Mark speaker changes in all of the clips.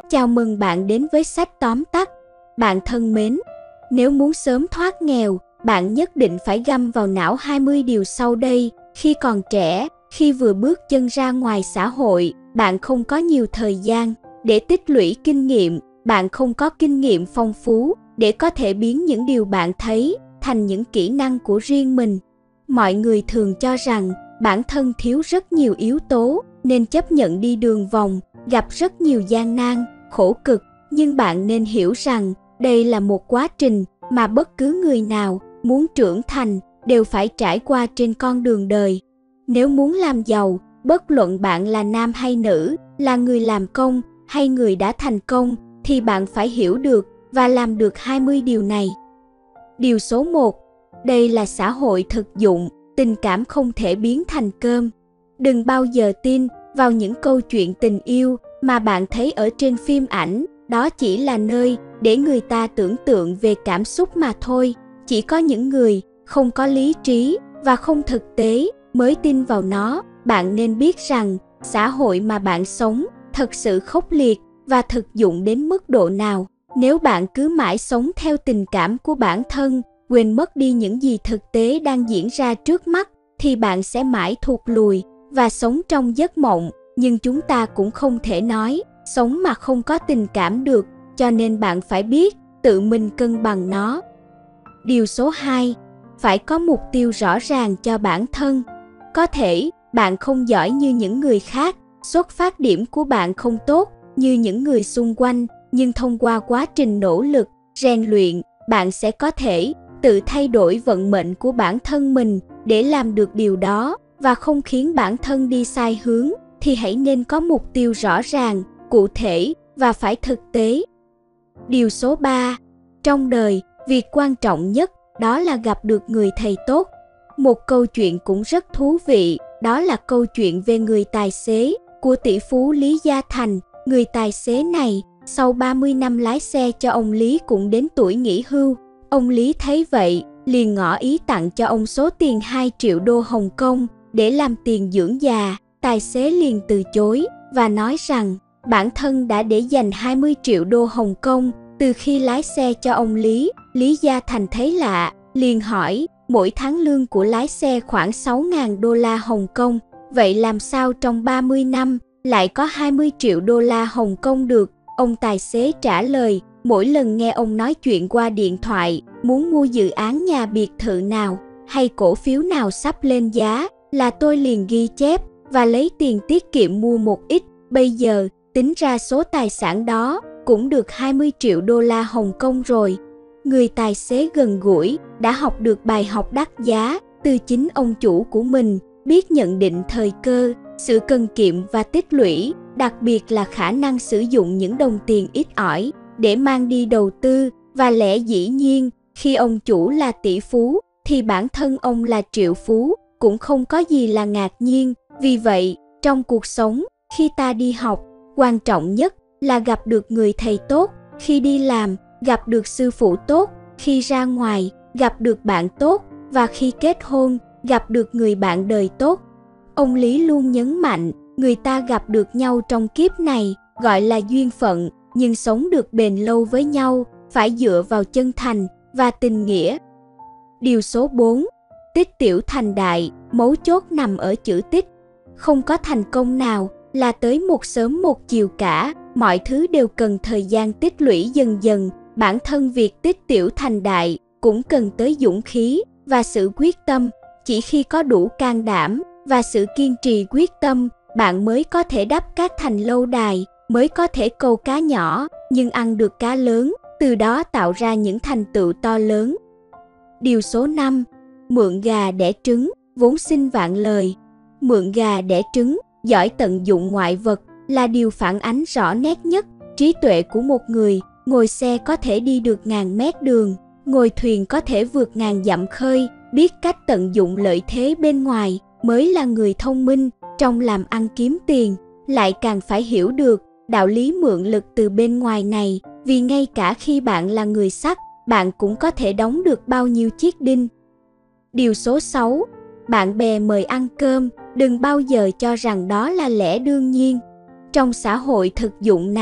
Speaker 1: Chào mừng bạn đến với sách tóm tắt. Bạn thân mến, nếu muốn sớm thoát nghèo, bạn nhất định phải găm vào não 20 điều sau đây. Khi còn trẻ, khi vừa bước chân ra ngoài xã hội, bạn không có nhiều thời gian để tích lũy kinh nghiệm, bạn không có kinh nghiệm phong phú để có thể biến những điều bạn thấy thành những kỹ năng của riêng mình. Mọi người thường cho rằng bản thân thiếu rất nhiều yếu tố nên chấp nhận đi đường vòng, gặp rất nhiều gian nan, khổ cực, nhưng bạn nên hiểu rằng đây là một quá trình mà bất cứ người nào muốn trưởng thành đều phải trải qua trên con đường đời. Nếu muốn làm giàu, bất luận bạn là nam hay nữ, là người làm công hay người đã thành công, thì bạn phải hiểu được và làm được 20 điều này. Điều số 1. Đây là xã hội thực dụng, tình cảm không thể biến thành cơm. Đừng bao giờ tin vào những câu chuyện tình yêu mà bạn thấy ở trên phim ảnh, đó chỉ là nơi để người ta tưởng tượng về cảm xúc mà thôi. Chỉ có những người không có lý trí và không thực tế mới tin vào nó. Bạn nên biết rằng xã hội mà bạn sống thật sự khốc liệt và thực dụng đến mức độ nào. Nếu bạn cứ mãi sống theo tình cảm của bản thân, quên mất đi những gì thực tế đang diễn ra trước mắt, thì bạn sẽ mãi thụt lùi và sống trong giấc mộng. Nhưng chúng ta cũng không thể nói sống mà không có tình cảm được, cho nên bạn phải biết tự mình cân bằng nó. Điều số 2. Phải có mục tiêu rõ ràng cho bản thân. Có thể bạn không giỏi như những người khác, xuất phát điểm của bạn không tốt như những người xung quanh, nhưng thông qua quá trình nỗ lực, rèn luyện, bạn sẽ có thể tự thay đổi vận mệnh của bản thân mình. Để làm được điều đó và không khiến bản thân đi sai hướng, thì hãy nên có mục tiêu rõ ràng, cụ thể và phải thực tế. Điều số 3. Trong đời, việc quan trọng nhất đó là gặp được người thầy tốt. Một câu chuyện cũng rất thú vị, đó là câu chuyện về người tài xế của tỷ phú Lý Gia Thành. Người tài xế này, sau 30 năm lái xe cho ông Lý cũng đến tuổi nghỉ hưu. Ông Lý thấy vậy, liền ngỏ ý tặng cho ông số tiền 2 triệu đô Hồng Kông để làm tiền dưỡng già. Tài xế liền từ chối và nói rằng bản thân đã để dành 20 triệu đô Hồng Kông từ khi lái xe cho ông Lý. Lý Gia Thành thấy lạ, liền hỏi, mỗi tháng lương của lái xe khoảng 6.000 đô la Hồng Kông, vậy làm sao trong 30 năm lại có 20 triệu đô la Hồng Kông được? Ông tài xế trả lời, mỗi lần nghe ông nói chuyện qua điện thoại, muốn mua dự án nhà biệt thự nào hay cổ phiếu nào sắp lên giá, là tôi liền ghi chép và lấy tiền tiết kiệm mua một ít. Bây giờ, tính ra số tài sản đó cũng được 20 triệu đô la Hồng Kông rồi. Người tài xế gần gũi đã học được bài học đắt giá từ chính ông chủ của mình, biết nhận định thời cơ, sự cần kiệm và tích lũy, đặc biệt là khả năng sử dụng những đồng tiền ít ỏi để mang đi đầu tư. Và lẽ dĩ nhiên, khi ông chủ là tỷ phú, thì bản thân ông là triệu phú, cũng không có gì là ngạc nhiên. Vì vậy, trong cuộc sống, khi ta đi học, quan trọng nhất là gặp được người thầy tốt, khi đi làm, gặp được sư phụ tốt, khi ra ngoài, gặp được bạn tốt, và khi kết hôn, gặp được người bạn đời tốt. Ông Lý luôn nhấn mạnh, người ta gặp được nhau trong kiếp này gọi là duyên phận, nhưng sống được bền lâu với nhau phải dựa vào chân thành và tình nghĩa. Điều số 4. Tích tiểu thành đại, mấu chốt nằm ở chữ tích. Không có thành công nào là tới một sớm một chiều cả, mọi thứ đều cần thời gian tích lũy dần dần. Bản thân việc tích tiểu thành đại cũng cần tới dũng khí và sự quyết tâm. Chỉ khi có đủ can đảm và sự kiên trì quyết tâm, bạn mới có thể đắp cát thành lâu đài, mới có thể câu cá nhỏ nhưng ăn được cá lớn, từ đó tạo ra những thành tựu to lớn. Điều số 5. Mượn gà đẻ trứng, vốn sinh vạn lời. Mượn gà đẻ trứng, giỏi tận dụng ngoại vật là điều phản ánh rõ nét nhất trí tuệ của một người. Ngồi xe có thể đi được ngàn mét đường, ngồi thuyền có thể vượt ngàn dặm khơi. Biết cách tận dụng lợi thế bên ngoài mới là người thông minh. Trong làm ăn kiếm tiền, lại càng phải hiểu được đạo lý mượn lực từ bên ngoài này, vì ngay cả khi bạn là người sắt, bạn cũng có thể đóng được bao nhiêu chiếc đinh. Điều số 6. Bạn bè mời ăn cơm, đừng bao giờ cho rằng đó là lẽ đương nhiên. Trong xã hội thực dụng này,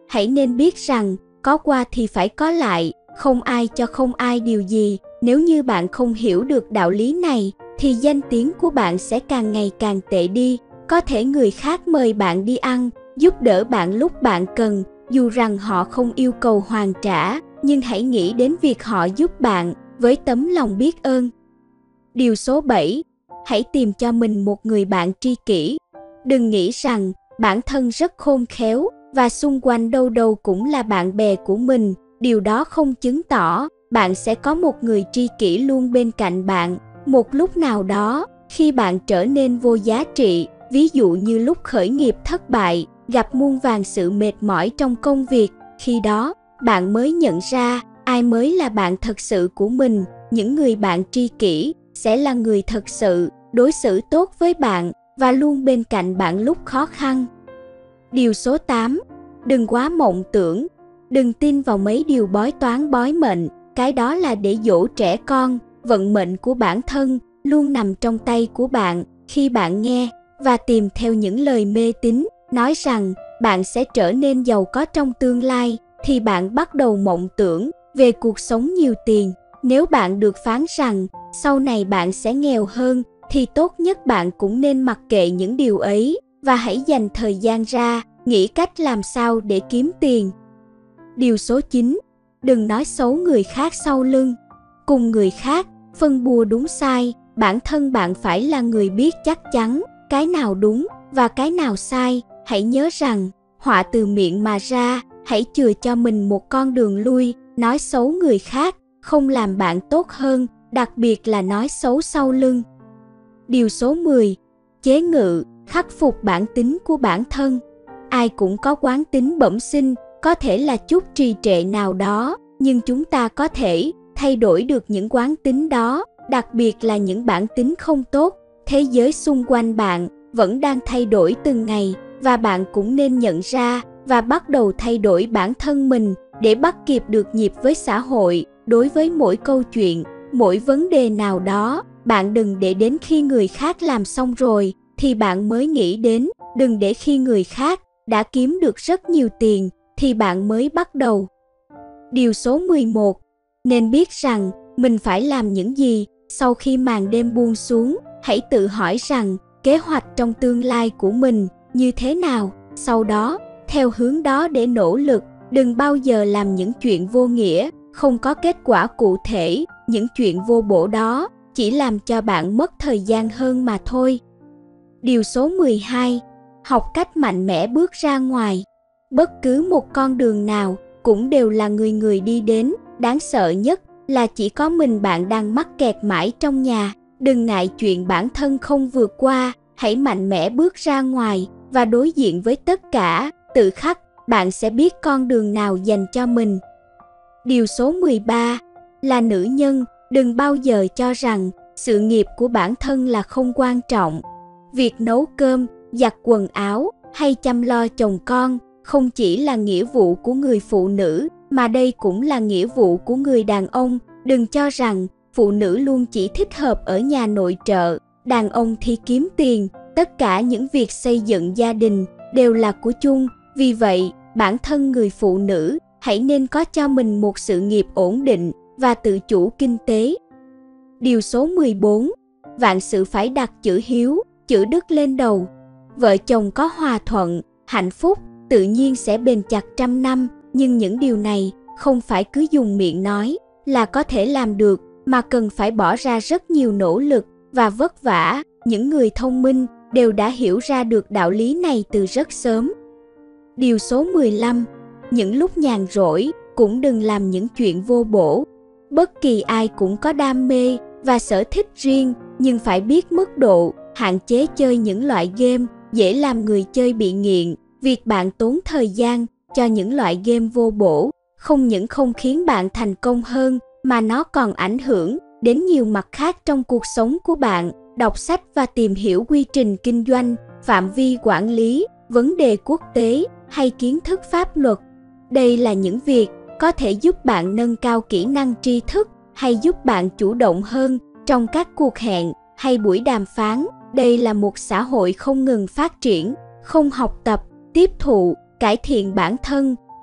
Speaker 1: hãy nên biết rằng có qua thì phải có lại, không ai cho không ai điều gì. Nếu như bạn không hiểu được đạo lý này thì danh tiếng của bạn sẽ càng ngày càng tệ đi. Có thể người khác mời bạn đi ăn, giúp đỡ bạn lúc bạn cần, dù rằng họ không yêu cầu hoàn trả, nhưng hãy nghĩ đến việc họ giúp bạn với tấm lòng biết ơn. Điều số 7. Hãy tìm cho mình một người bạn tri kỷ. Đừng nghĩ rằng bản thân rất khôn khéo và xung quanh đâu đâu cũng là bạn bè của mình. Điều đó không chứng tỏ bạn sẽ có một người tri kỷ luôn bên cạnh bạn. Một lúc nào đó, khi bạn trở nên vô giá trị, ví dụ như lúc khởi nghiệp thất bại, gặp muôn vàn sự mệt mỏi trong công việc, khi đó, bạn mới nhận ra ai mới là bạn thật sự của mình. Những người bạn tri kỷ sẽ là người thật sự đối xử tốt với bạn và luôn bên cạnh bạn lúc khó khăn. Điều số 8. Đừng quá mộng tưởng. Đừng tin vào mấy điều bói toán bói mệnh, cái đó là để dỗ trẻ con. Vận mệnh của bản thân luôn nằm trong tay của bạn. Khi bạn nghe và tìm theo những lời mê tín nói rằng bạn sẽ trở nên giàu có trong tương lai, thì bạn bắt đầu mộng tưởng về cuộc sống nhiều tiền. Nếu bạn được phán rằng sau này bạn sẽ nghèo hơn, thì tốt nhất bạn cũng nên mặc kệ những điều ấy và hãy dành thời gian ra nghĩ cách làm sao để kiếm tiền. Điều số 9. Đừng nói xấu người khác sau lưng. Cùng người khác phân bua đúng sai, bản thân bạn phải là người biết chắc chắn cái nào đúng và cái nào sai. Hãy nhớ rằng họa từ miệng mà ra, hãy chừa cho mình một con đường lui. Nói xấu người khác không làm bạn tốt hơn, đặc biệt là nói xấu sau lưng. Điều số 10. Chế ngự, khắc phục bản tính của bản thân. Ai cũng có quán tính bẩm sinh, có thể là chút trì trệ nào đó, nhưng chúng ta có thể thay đổi được những quán tính đó, đặc biệt là những bản tính không tốt. Thế giới xung quanh bạn vẫn đang thay đổi từng ngày, và bạn cũng nên nhận ra và bắt đầu thay đổi bản thân mình để bắt kịp được nhịp với xã hội. Đối với mỗi câu chuyện, mỗi vấn đề nào đó, bạn đừng để đến khi người khác làm xong rồi thì bạn mới nghĩ đến. Đừng để khi người khác đã kiếm được rất nhiều tiền thì bạn mới bắt đầu. Điều số 11. Nên biết rằng mình phải làm những gì. Sau khi màn đêm buông xuống, hãy tự hỏi rằng kế hoạch trong tương lai của mình như thế nào. Sau đó, theo hướng đó để nỗ lực. Đừng bao giờ làm những chuyện vô nghĩa, không có kết quả cụ thể. Những chuyện vô bổ đó chỉ làm cho bạn mất thời gian hơn mà thôi. Điều số 12. Học cách mạnh mẽ bước ra ngoài. Bất cứ một con đường nào cũng đều là người người đi đến. Đáng sợ nhất là chỉ có mình bạn đang mắc kẹt mãi trong nhà. Đừng ngại chuyện bản thân không vượt qua, hãy mạnh mẽ bước ra ngoài và đối diện với tất cả. Tự khắc, bạn sẽ biết con đường nào dành cho mình. Điều số 13. Là nữ nhân, đừng bao giờ cho rằng sự nghiệp của bản thân là không quan trọng. Việc nấu cơm, giặt quần áo hay chăm lo chồng con không chỉ là nghĩa vụ của người phụ nữ, mà đây cũng là nghĩa vụ của người đàn ông. Đừng cho rằng phụ nữ luôn chỉ thích hợp ở nhà nội trợ, đàn ông thì kiếm tiền. Tất cả những việc xây dựng gia đình đều là của chung. Vì vậy, bản thân người phụ nữ hãy nên có cho mình một sự nghiệp ổn định và tự chủ kinh tế. Điều số 14. Vạn sự phải đặt chữ hiếu, chữ đức lên đầu. Vợ chồng có hòa thuận, hạnh phúc, tự nhiên sẽ bền chặt trăm năm. Nhưng những điều này không phải cứ dùng miệng nói là có thể làm được, mà cần phải bỏ ra rất nhiều nỗ lực và vất vả. Những người thông minh đều đã hiểu ra được đạo lý này từ rất sớm. Điều số 15. Những lúc nhàn rỗi cũng đừng làm những chuyện vô bổ. Bất kỳ ai cũng có đam mê và sở thích riêng, nhưng phải biết mức độ, hạn chế chơi những loại game dễ làm người chơi bị nghiện. Việc bạn tốn thời gian cho những loại game vô bổ không những không khiến bạn thành công hơn, mà nó còn ảnh hưởng đến nhiều mặt khác trong cuộc sống của bạn. Đọc sách và tìm hiểu quy trình kinh doanh, phạm vi quản lý, vấn đề quốc tế hay kiến thức pháp luật. Đây là những việc có thể giúp bạn nâng cao kỹ năng tri thức hay giúp bạn chủ động hơn trong các cuộc hẹn hay buổi đàm phán. Đây là một xã hội không ngừng phát triển, không học tập, tiếp thụ, cải thiện bản thân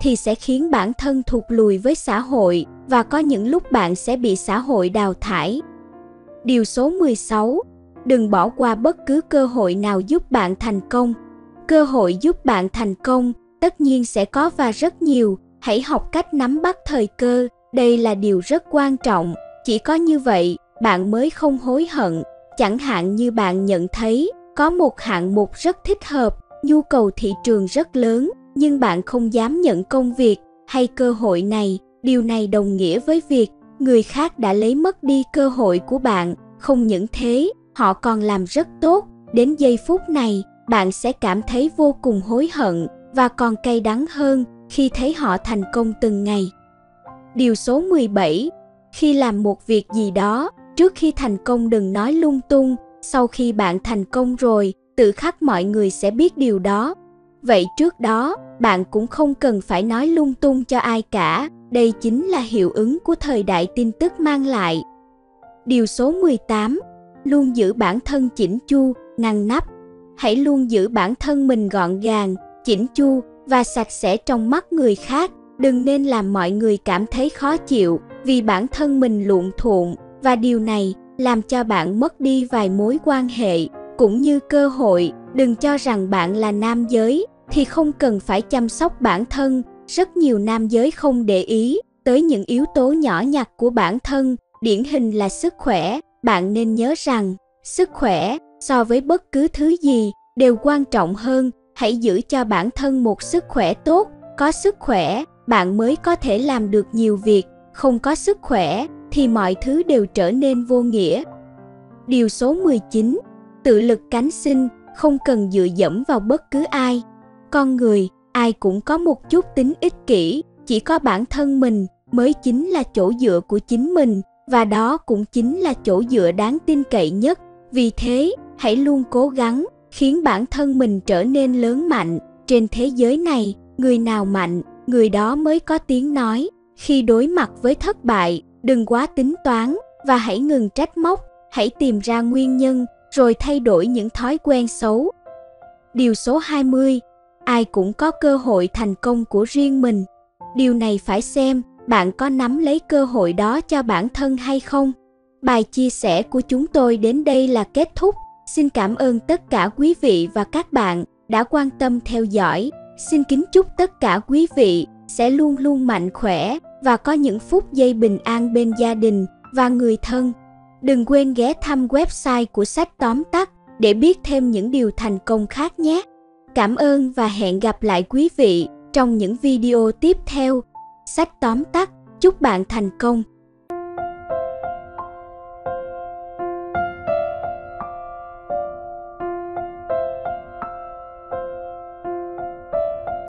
Speaker 1: thì sẽ khiến bản thân thụt lùi với xã hội và có những lúc bạn sẽ bị xã hội đào thải. Điều số 16. Đừng bỏ qua bất cứ cơ hội nào giúp bạn thành công. Cơ hội giúp bạn thành công tất nhiên sẽ có và rất nhiều. Hãy học cách nắm bắt thời cơ, đây là điều rất quan trọng. Chỉ có như vậy, bạn mới không hối hận. Chẳng hạn như bạn nhận thấy có một hạng mục rất thích hợp, nhu cầu thị trường rất lớn, nhưng bạn không dám nhận công việc hay cơ hội này. Điều này đồng nghĩa với việc người khác đã lấy mất đi cơ hội của bạn. Không những thế, họ còn làm rất tốt. Đến giây phút này, bạn sẽ cảm thấy vô cùng hối hận và còn cay đắng hơn khi thấy họ thành công từng ngày. Điều số 17. Khi làm một việc gì đó, trước khi thành công đừng nói lung tung. Sau khi bạn thành công rồi, tự khắc mọi người sẽ biết điều đó. Vậy trước đó, bạn cũng không cần phải nói lung tung cho ai cả. Đây chính là hiệu ứng của thời đại tin tức mang lại. Điều số 18. Luôn giữ bản thân chỉnh chu, ngăn nắp. Hãy luôn giữ bản thân mình gọn gàng, chỉnh chu và sạch sẽ trong mắt người khác. Đừng nên làm mọi người cảm thấy khó chịu vì bản thân mình lộn thuộn, và điều này làm cho bạn mất đi vài mối quan hệ cũng như cơ hội. Đừng cho rằng bạn là nam giới thì không cần phải chăm sóc bản thân. Rất nhiều nam giới không để ý tới những yếu tố nhỏ nhặt của bản thân, điển hình là sức khỏe. Bạn nên nhớ rằng sức khỏe so với bất cứ thứ gì đều quan trọng hơn. Hãy giữ cho bản thân một sức khỏe tốt. Có sức khỏe, bạn mới có thể làm được nhiều việc. Không có sức khỏe thì mọi thứ đều trở nên vô nghĩa. Điều số 19. Tự lực cánh sinh, không cần dựa dẫm vào bất cứ ai. Con người, ai cũng có một chút tính ích kỷ, chỉ có bản thân mình mới chính là chỗ dựa của chính mình, và đó cũng chính là chỗ dựa đáng tin cậy nhất. Vì thế, hãy luôn cố gắng khiến bản thân mình trở nên lớn mạnh. Trên thế giới này, người nào mạnh, người đó mới có tiếng nói. Khi đối mặt với thất bại, đừng quá tính toán và hãy ngừng trách móc. Hãy tìm ra nguyên nhân rồi thay đổi những thói quen xấu. Điều số 20. Ai cũng có cơ hội thành công của riêng mình. Điều này phải xem bạn có nắm lấy cơ hội đó cho bản thân hay không. Bài chia sẻ của chúng tôi đến đây là kết thúc. Xin cảm ơn tất cả quý vị và các bạn đã quan tâm theo dõi. Xin kính chúc tất cả quý vị sẽ luôn luôn mạnh khỏe và có những phút giây bình an bên gia đình và người thân. Đừng quên ghé thăm website của Sách Tóm Tắt để biết thêm những điều thành công khác nhé. Cảm ơn và hẹn gặp lại quý vị trong những video tiếp theo. Sách Tóm Tắt chúc bạn thành công.